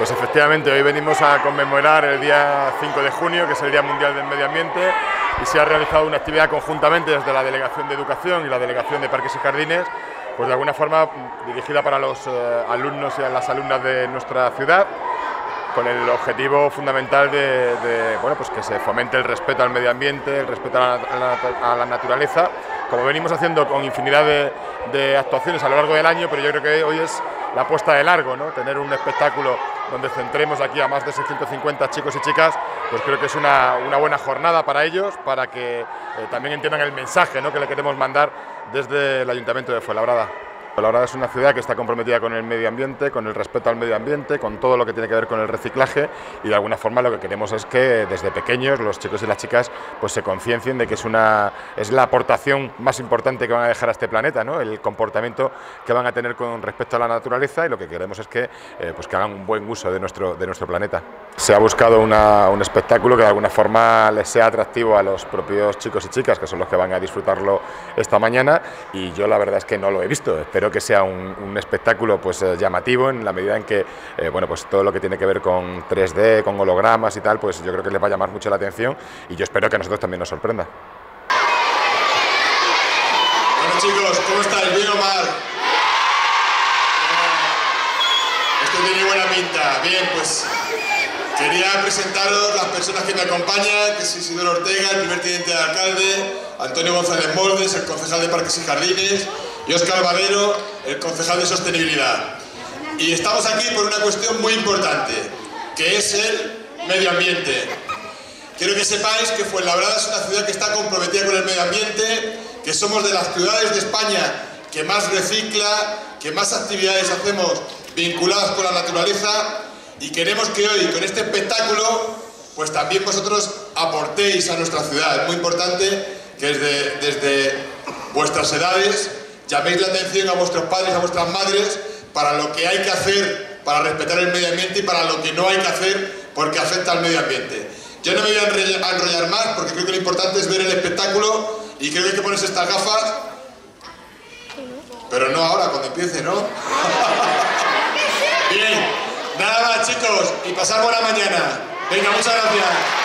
Pues efectivamente, hoy venimos a conmemorar el día 5 de junio, que es el Día Mundial del Medio Ambiente, y se ha realizado una actividad conjuntamente desde la Delegación de Educación y la Delegación de Parques y Jardines, pues de alguna forma dirigida para los alumnos y a las alumnas de nuestra ciudad, con el objetivo fundamental de bueno, pues que se fomente el respeto al medio ambiente, el respeto a la naturaleza, como venimos haciendo con infinidad de actuaciones a lo largo del año, pero yo creo que hoy es la puesta de largo, ¿no? Tener un espectáculo donde centremos aquí a más de 650 chicos y chicas, pues creo que es una buena jornada para ellos, para que también entiendan el mensaje, ¿no?, que le queremos mandar desde el Ayuntamiento de Fuenlabrada. Fuenlabrada es una ciudad que está comprometida con el medio ambiente, con el respeto al medio ambiente, con todo lo que tiene que ver con el reciclaje, y de alguna forma lo que queremos es que desde pequeños los chicos y las chicas pues se conciencien de que es la aportación más importante que van a dejar a este planeta, ¿no?, el comportamiento que van a tener con respecto a la naturaleza, y lo que queremos es que pues que hagan un buen uso de nuestro planeta. Se ha buscado un espectáculo que de alguna forma les sea atractivo a los propios chicos y chicas, que son los que van a disfrutarlo esta mañana, y yo la verdad es que no lo he visto. Espero que sea un espectáculo pues llamativo, en la medida en que bueno, pues todo lo que tiene que ver con 3D, con hologramas y tal, pues yo creo que les va a llamar mucho la atención, y yo espero que a nosotros también nos sorprenda. Bueno, chicos, ¿cómo estáis? ¿Bien o mal? Esto tiene buena pinta. Bien, pues quería presentaros las personas que me acompañan, que es Isidoro Ortega, el primer teniente de alcalde, Antonio González Moldes, el concejal de Parques y Jardines, y Óscar Valero, el concejal de Sostenibilidad. Y estamos aquí por una cuestión muy importante, que es el medio ambiente. Quiero que sepáis que Fuenlabrada es una ciudad que está comprometida con el medio ambiente, que somos de las ciudades de España que más recicla, que más actividades hacemos vinculadas con la naturaleza, y queremos que hoy, con este espectáculo, pues también vosotros aportéis a nuestra ciudad. Es muy importante que desde vuestras edades llaméis la atención a vuestros padres, a vuestras madres, para lo que hay que hacer para respetar el medio ambiente y para lo que no hay que hacer porque afecta al medio ambiente. Yo no me voy a enrollar más, porque creo que lo importante es ver el espectáculo, y creo que hay que ponerse estas gafas, pero no ahora, cuando empiece, ¿no? Bien, nada más, chicos, y pasad buena mañana. Venga, muchas gracias.